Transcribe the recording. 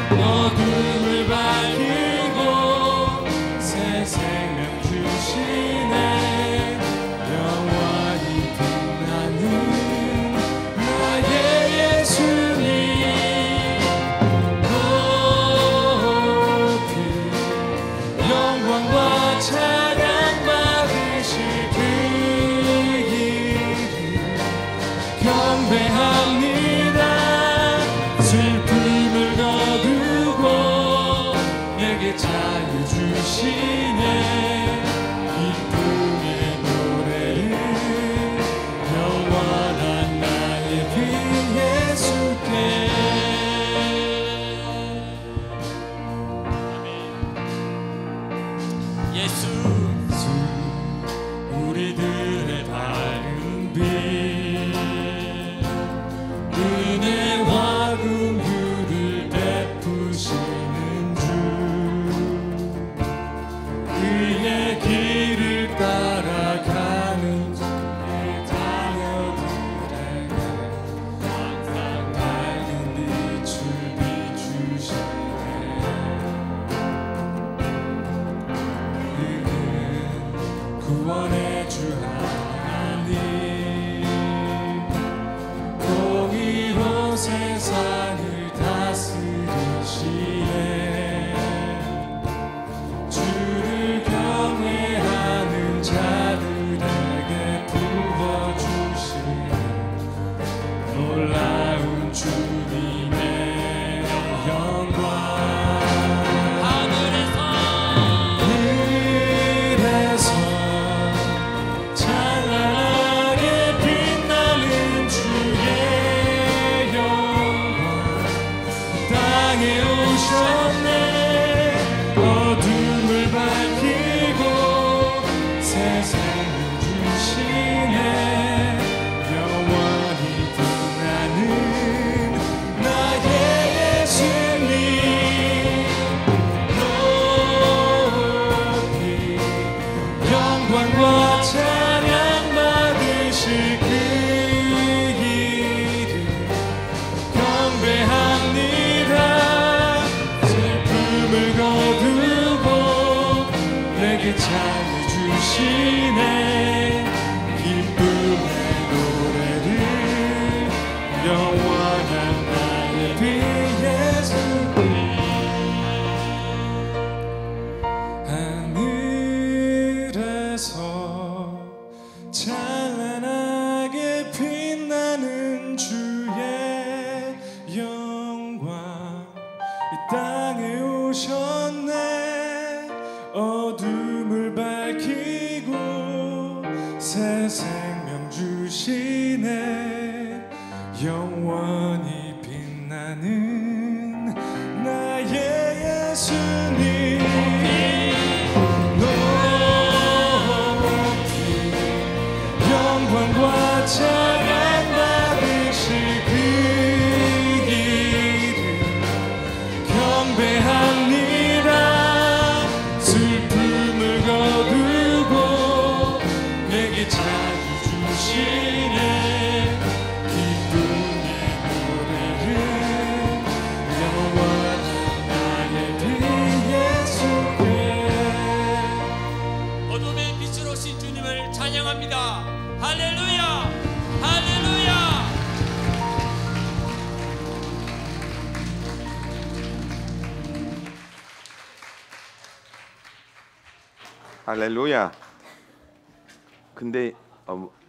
어둠을 밝히고 새 생명 주시네. 영원히 빛나는 나의 예수님. 높이 영광과 찬양 받으실 그 길 경배합니다. 슬픔을 거두고 내게 자유 주시네. 기쁨의 노래를 영원한 나의 그 예수께. 예수 우리들의 밝은 빛 은혜와 긍휼을 베푸시는 주. 그의 길을 따라가는 주의 자녀들에게 항상 밝은 빛을 비추시네. 그는 구원의 주 하나님, 공의로 세상을 다스리시네. 주를 경외하는 자들에게 부어주시는 놀라운 주님의 영광. 하늘에서 찬란하게 빛나는 주의 영광. 땅에 오셨네. 어둠을 밝히고 새 생명 주시네. 영원히 빛나는 나의 예수님. 높이 영광과 찬양 받으실 그 길을 경배합니다. 슬픔을 거두고 내게 자유 주시네. 기쁨의 노래를 영원한 나의 그 예수님. 하늘에서 찬란하게 빛나는 주의 영광. 이 땅에 오셨네. 어둠을 밝히고 새 생명 주시네. 영원히 빛나는 나의 예수님. 높이 영광과 찬양 받으실 그 길을 경배합니다. 슬픔을 거두고 내게 자유 주시네. 기쁨의 노래를 영원한 나의 그 예수께. 어둠의 빛으로 오신 주님을 찬양합니다. 할렐루야 할렐루야. 할렐루야. 근데